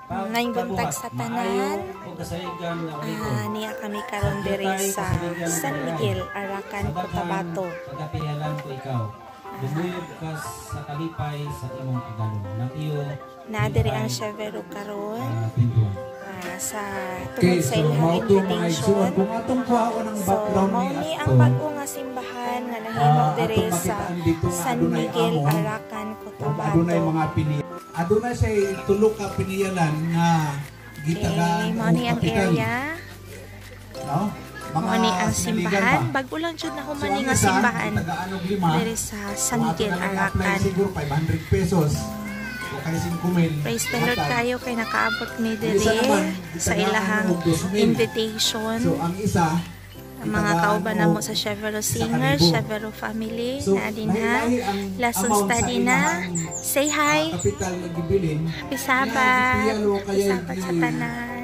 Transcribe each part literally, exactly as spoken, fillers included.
Naing buntag sa tanan. Ah, niya kami karon diri sa San Miguel, Arakan, Cotabato. Pagkapihalan ko ikaw. Bumuyog ka sa kalipay sa imong pagdalo. Nakiyo. Na diri ang Chevero karon. Ah, sa Okay, tungod sa so ilang mao to mga igsoon invitation. kung atong kuhaon ang So, background mao ni ni ang ato. bag-o nga simbahan nga nahimok Ah, diri atong sa makitaan dito nga San adunay Miguel, amo. Arakan, Cotabato. Adunay mga pini. Adunay say tulo ka piniyalan nga gitagaan Okay, mao ni ang area. No? Mga Mao ni ang sinaligan simbahan. pa. Bag-o lang jud na So, humani ang nga isa, simbahan gitagaan og lima. diri sa San Kung ato Miguel, na lang i-apply Arakan. siguro five hundred pesos. O kay cinco mil. Praise the Lord Matag. kayo kay nakaabot mi Ang isa diri naman, sa gitagaan ilahang og two mil. invitation. So ang isa Ang mga gitagaan kauban na mo og sa Chevero sa Singers, kalibo. Chevero Family, So, na din ha. lahi-lahi ang Lesson amount sa study na. ilahang Say hi. kapital nga gibilin. Happy Sabat. Iyalo Happy kaya Sabat sa tanan.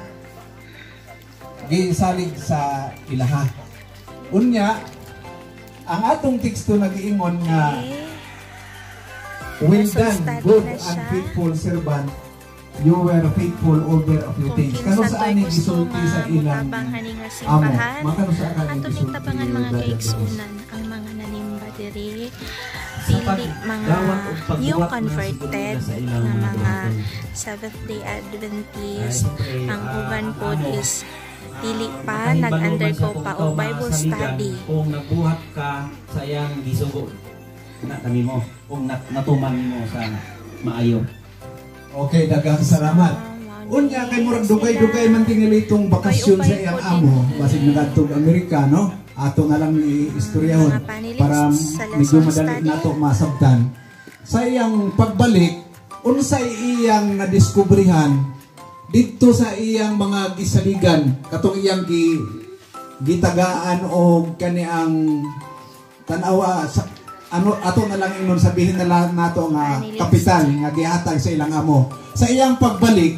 gisalig sa ilaha. Unya, ang atong teksto nag-iingon nga Okay. well Lesson done, study good na and siya. faithful servant. You were faithful over a few Kung things. Kano kinsa sa to'y ani gusto gisulti sa ilang mutabang hani nga amo. simbahan, Makano sa ani ato ning gisulti tabangan mga brother kaigsunan ang mga nanimba diri. Sa Dili pag- mga gawat o pagbuhat new na converted siguro sa ilang nga mga mga Seventh Day Adventist. Ay, Ang ah, uban pod ano, is dili pa Makahibaluman nag-undergo sa pa kung og ikaw Bible masaligan, study. Kung nagbuhat ka sa iyang gisugo na kami mo, kung nat natuman mo sa maayo. Okay, dagang salamat. Unya kay murag dugay-dugay man tingali itong bakasyon sa iyang amo, basig nagadtog Amerika, no? Ato na lang ni istoryahon Mga panelists para sa medyo lesson madali study. nato masabtan. Sa iyang pagbalik, unsay iyang nadiskubrihan dito sa iyang mga gisaligan, katong iyang gi gitagaan og kaniang tanawa sa ano ato na lang ingon sabihin na lang nato nga Panelists. kapital nga gihatag sa ilang amo. Sa iyang pagbalik,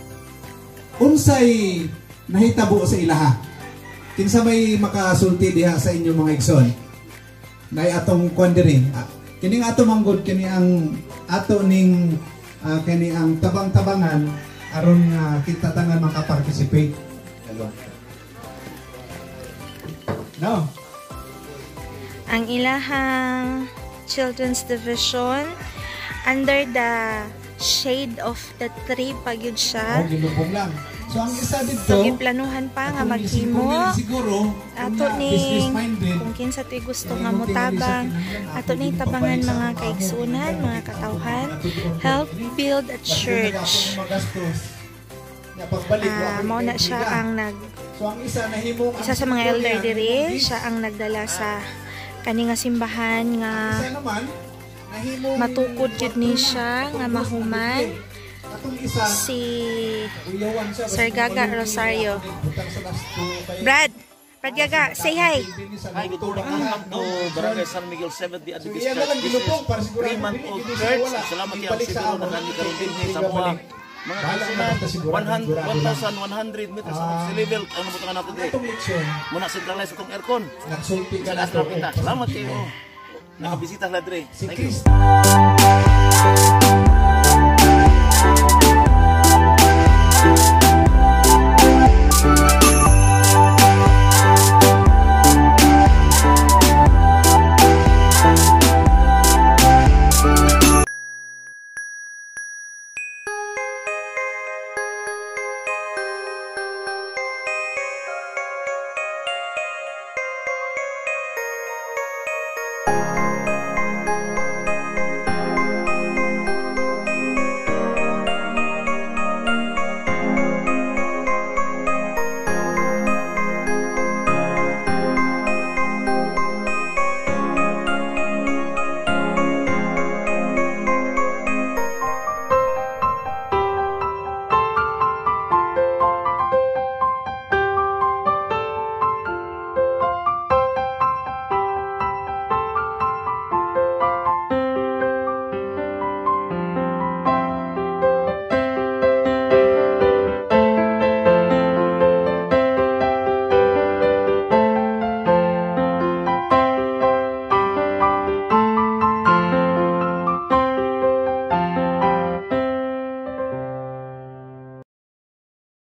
unsay nahitabo sa ilaha? Kinsa may makasulti diha sa inyong mga igsoon? Nay atong kwan diri. Ah, kini nga ato manggod kini ang ato ning ah, kini ang tabang-tabangan aron nga kita tangan makaparticipate. No. Ang ilahang Children's Division under the shade of the tree pagyud Oh, siya. ginubong lang. So ang isa dito, So giplanuhan pa nga atong maghimo isipon siguro ato unya, ning business-minded. kung kinsa to'y gusto nga mutabang ato ning tabangan mga kaigsunan, mga katawhan, help build a church. Ah, mao na siya ang nag So ang isa nahimo isa sa mga elder diri, siya ang nagdala sa kani nga simbahan nga Isa naman nahimo matukod jud ni siya nga mahuman atong isa si uyawan siya Sir Gaga Rosario. butang sa lasto kay Brad, Brad Gaga, say hi. Hi, good morning. Welcome to Barangay San Miguel Seventh Day Adventist Iyan na lang Church. This gilupong para is sigurado three-month-old dili, church. wala. Salamat kay Ibalik sa Siguro amo. na nani karon din Hindi sa ka mga balik. mga Bahala kasunan naman ta sigurado, one hundred sigurado lang. one thousand one hundred meters Ah. ang sea level ang nabutangan nato diri. Atong leksyon Muna centralize itong aircon. nagsulti ka Sa na Astro Kita. Salamat kayo. Nakabisita sila diri. Si Thank you. Chris